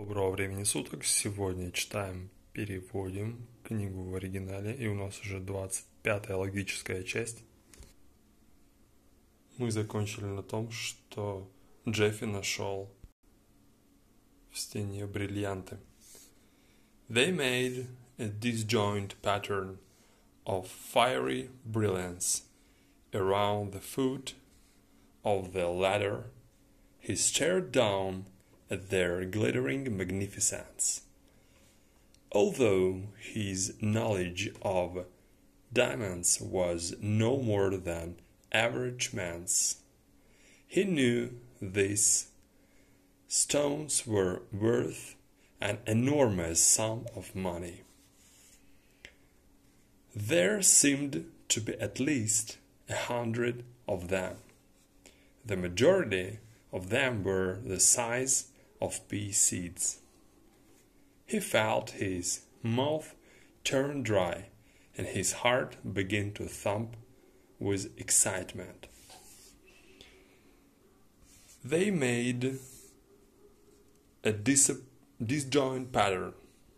Доброго времени суток. Сегодня читаем, переводим книгу в оригинале, и у нас уже 25-я логическая часть. Мы закончили на том, что Джеффи нашел в стене бриллианты. They made a disjoint pattern of fiery brilliance around the foot of the ladder. He stared down at their glittering magnificence. Although his knowledge of diamonds was no more than average man's, he knew these stones were worth an enormous sum of money. There seemed to be at least 100 of them. The majority of them were the size of pea seeds. He felt his mouth turn dry and his heart begin to thump with excitement. They made a disjoint pattern.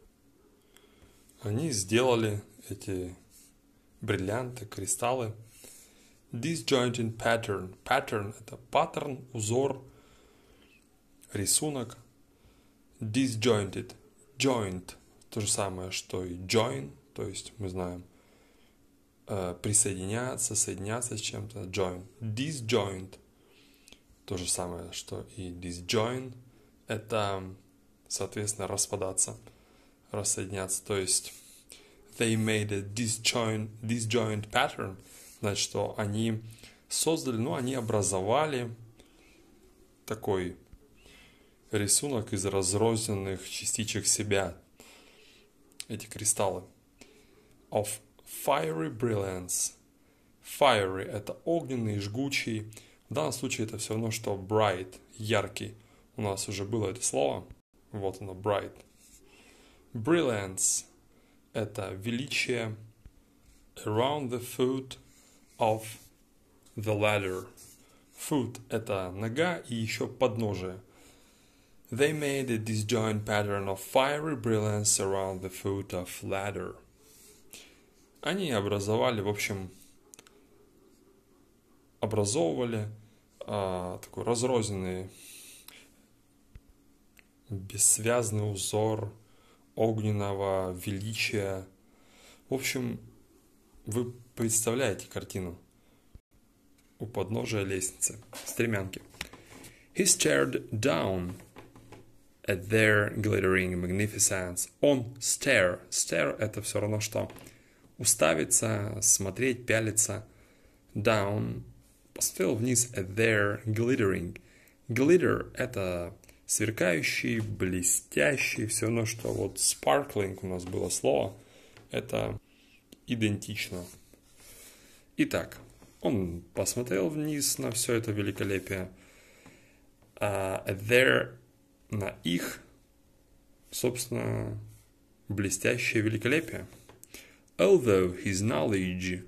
Они сделали эти бриллианты, кристаллы. Disjointed pattern. Pattern – это паттерн, узор, рисунок. Disjointed. Joint – то же самое, что и join, то есть мы знаем присоединяться, соединяться с чем-то. Join. Disjoint – то же самое, что и disjoin. Это, соответственно, распадаться, рассоединяться. То есть they made a disjoint pattern. Значит, что они создали, они образовали такой рисунок из разрозненных частичек себя, эти кристаллы. Of fiery brilliance. Fiery – это огненный, жгучий. В данном случае это все равно, что bright, яркий. У нас уже было это слово. Вот оно, bright. Brilliance – это величие. Around the foot of the ladder. Foot – это нога и еще подножие. They made a disjoint pattern of fiery brilliance around the foot of ladder. Они образовали, в общем, такой разрозненный, бессвязный узор огненного величия. В общем, вы представляете картину у подножия лестницы, стремянки. He stared down at their glittering magnificence. Он stare. Stare – это все равно что уставиться, смотреть, пялиться. Down – посмотрел вниз at their glittering. Glitter – это сверкающий, блестящий, все равно что вот sparkling у нас было слово. Это идентично. Итак, он посмотрел вниз на все это великолепие. Their на их, собственно, блестящее великолепие. Although his knowledge,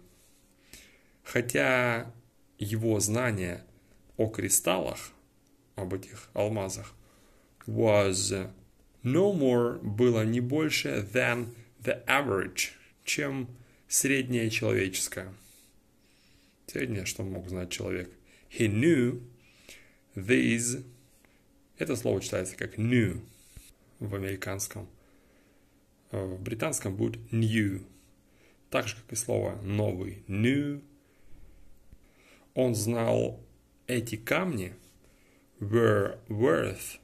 хотя его знание о кристаллах, об этих алмазах, was no more, было не больше than the average, чем среднее человеческое. Среднее, что мог знать человек. He knew these. Это слово читается как knew в американском. В британском будет new. Так же, как и слово новый. New. Он знал эти камни were worth.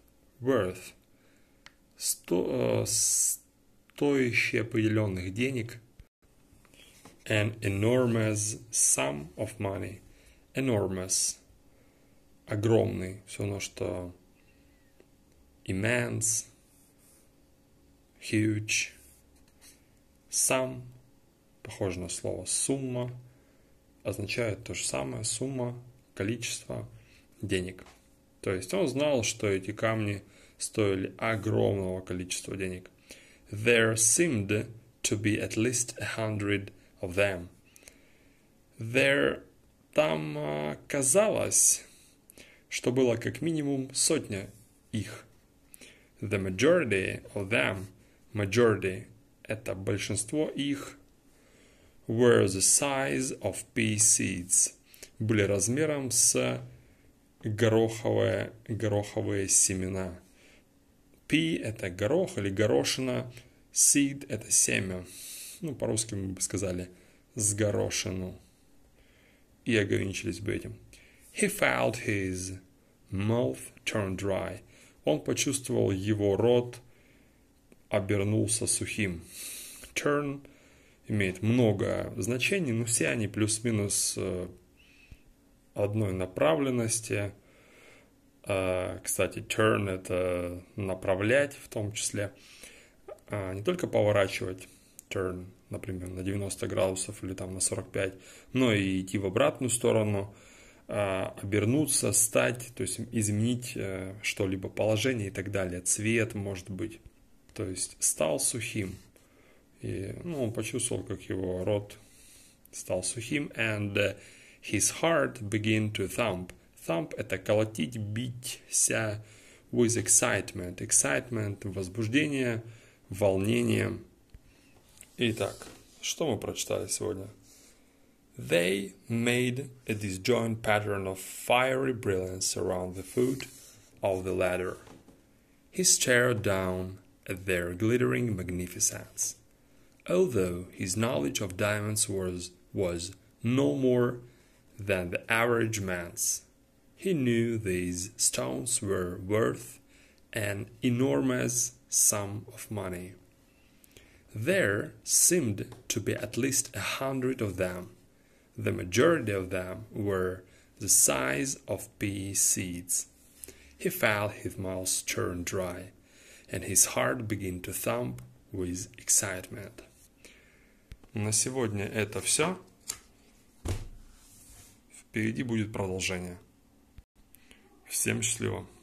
Стоящие определенных денег. An enormous sum of money. Enormous. Огромный. Все равно, что immense. Huge. Sum. Похоже на слово сумма. Означает то же самое. Сумма. Количество денег. То есть он знал, что эти камни стоили огромного количества денег. There seemed to be at least 100 of them. Там казалось, что было как минимум 100 их. The majority of them, majority – это большинство их, were the size of pea seeds, были размером с гороховые семена. Pea – это горох или горошина, seed – это семя. Ну, по-русски мы бы сказали с горошину. И ограничились бы этим. He felt his mouth turn dry. Он почувствовал, его рот обернулся сухим. Turn имеет много значений, но все они плюс-минус одной направленности. Кстати, turn – это направлять в том числе. Не только поворачивать, turn, например, на 90 градусов или там на 45, но и идти в обратную сторону, обернуться, стать, то есть изменить что-либо, положение и так далее, цвет может быть. То есть стал сухим. И он почувствовал, как его рот стал сухим. And his heart began to thump. Thump – это колотить, биться with excitement. Excitement – возбуждение, волнение. Итак, что мы прочитали сегодня? They made a disjoint pattern of fiery brilliance around the foot of the ladder. He stared down at their glittering magnificence. Although his knowledge of diamonds was no more than the average man's, he knew these stones were worth an enormous sum of money. There seemed to be at least 100 of them. The majority of them were the size of pea seeds. He felt his mouth turn dry, and his heart began to thump with excitement. На сегодня это все. Впереди будет продолжение. Всем счастливо.